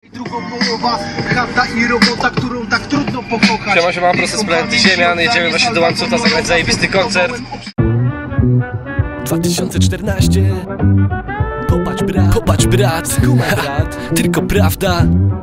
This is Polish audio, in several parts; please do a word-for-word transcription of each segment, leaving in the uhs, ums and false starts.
Drugą połowa, prawda i robota, którą tak trudno pokochać. Siema, siema, proces Planety Ziemian. Jedziemy właśnie do Emceka zagrać zajebisty koncert. dwa tysiące czternaście. Popatrz brat, popatrz brat, kumaj brat, tylko prawda.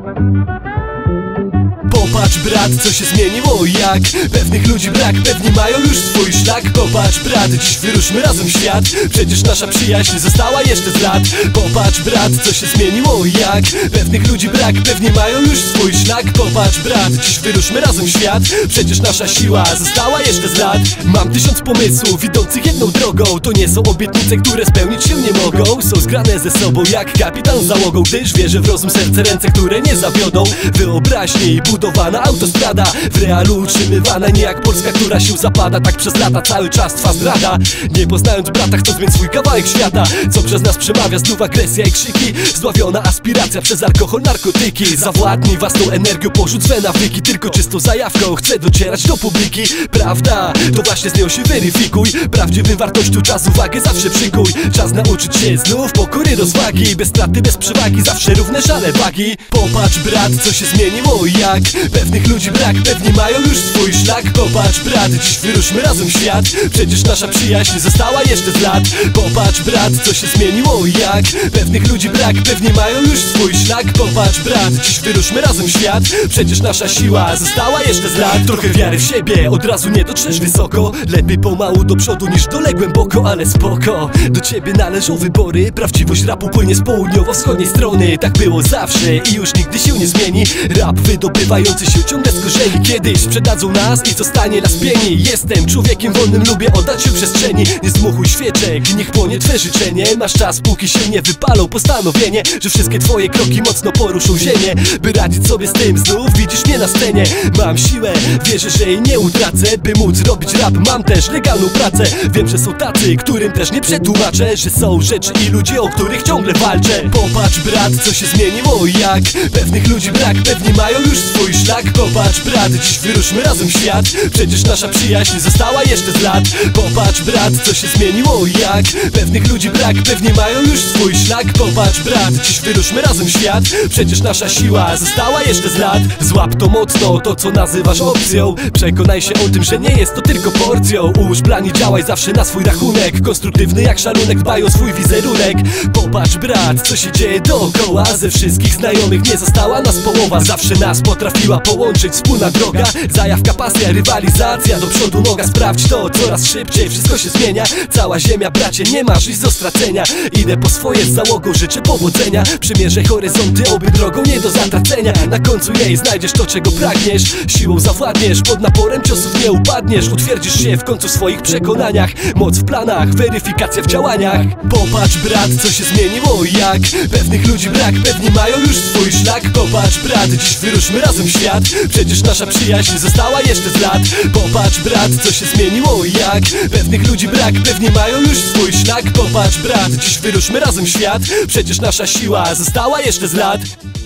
Popatrz brat, co się zmieniło jak pewnych ludzi brak, pewni mają już swój szlak. Popatrz brat, dziś wyruszmy razem w świat, przecież nasza przyjaźń została jeszcze z lat. Popatrz brat, co się zmieniło jak pewnych ludzi brak, pewni mają już swój szlak. Popatrz brat, dziś wyruszmy razem w świat, przecież nasza siła została jeszcze z lat. Mam tysiąc pomysłów idących jedną drogą, to nie są obietnice, które spełnić się nie mogą. Są zgrane ze sobą jak kapitan z załogą, gdyż wierzę w rozum, serce, ręce, które nie zawiodą. Wyobraźni budowana autostrada, w realu utrzymywana, nie jak Polska, która się zapada. Tak przez lata cały czas trwa zdrada. Nie poznając brata, chcą zmienić swój kawałek świata. Co przez nas przemawia, znów agresja i krzyki, zdławiona aspiracja przez alkohol, narkotyki. Zawładnij własną energią, porzuć swe nawyki, tylko czystą zajawką chcę docierać do publiki. Prawda, to właśnie z nią się weryfikuj, prawdziwym wartością czas uwagę zawsze przykuj. Czas nauczyć się znów pokory, rozwagi, bez straty, bez przewagi, zawsze równe szale wagi. Popatrz brat, co się zmieniło jak pewnych ludzi brak, pewni mają już swój szlak. Popatrz brat, dziś wyruszmy razem w świat, przecież nasza przyjaźń została jeszcze z lat. Popatrz brat, co się zmieniło jak pewnych ludzi brak, pewni mają już swój szlak. Popatrz brat, dziś wyruszmy razem w świat, przecież nasza siła została jeszcze z lat. Trochę wiary w siebie, od razu nie dotrzesz wysoko, lepiej pomału do przodu niż dole głęboko, ale spoko. Do ciebie należą wybory, prawdziwość rapu płynie z południowo-wschodniej strony. Tak było zawsze i już nigdy się nie zmieni. Rap wydobywający się ciągle z korzeni, kiedyś sprzedadzą nas i zostanie nas pieni. Jestem człowiekiem wolnym, lubię oddać się przestrzeni. Nie zdmuchuj świeczek i niech płonie twe życzenie. Masz czas, póki się nie wypalą, postanowienie, że wszystkie twoje kroki mocno poruszą ziemię. By radzić sobie z tym, znów widzisz mnie na scenie. Mam siłę, wierzę, że jej nie utracę. By móc robić rap, mam też legalną pracę. Wiem, że są tacy, którym też nie przetłumaczę, że są rzeczy i ludzie, o których ciągle walczę. Popatrz brat, co się zmieniło jak pewnych ludzi brak, pewni mają już swój szlak. Popatrz brat, dziś wyruszmy razem w świat, przecież nasza przyjaźń została jeszcze z lat. Popatrz brat, co się zmieniło jak pewnych ludzi brak, pewni mają już swój szlak. Popatrz brat, dziś wyruszmy razem w świat, przecież nasza siła została jeszcze z lat. Złap to mocno, to co nazywasz opcją, przekonaj się o tym, że nie jest to tylko porcją. Ułóż plan i działaj zawsze na swój rachunek, konstruktywny jak szalunek, dbaj o swój wizerunek. Popatrz brat, co się dzieje dookoła, ze wszystkich znajomych nie została nas połowa. Zawsze nas potrafiła połączyć wspólna droga, zajawka, pasja, rywalizacja, do przodu noga. Sprawdź to, coraz szybciej wszystko się zmienia. Cała ziemia bracie, nie masz nic do stracenia. Idę po swoje z załogą, życzę powodzenia. Przymierzę horyzonty, oby drogą nie do zatracenia. Na końcu jej znajdziesz to, czego pragniesz, siłą zawładniesz, pod naporem ciosów nie upadniesz. Utwierdzisz się w końcu w swoich przekonaniach, moc w planach, weryfikacja w działaniach. Popatrz brat, co się zmieniło jak pewnych ludzi brak, pewni mają już swój szlak. Popatrz brat, dziś wyruszmy razem w świat, przecież nasza przyjaźń została jeszcze z lat. Popatrz brat, co się zmieniło jak pewnych ludzi brak, pewni mają już swój szlak. Popatrz brat, dziś wyruszmy razem w świat, przecież nasza siła została jeszcze z lat.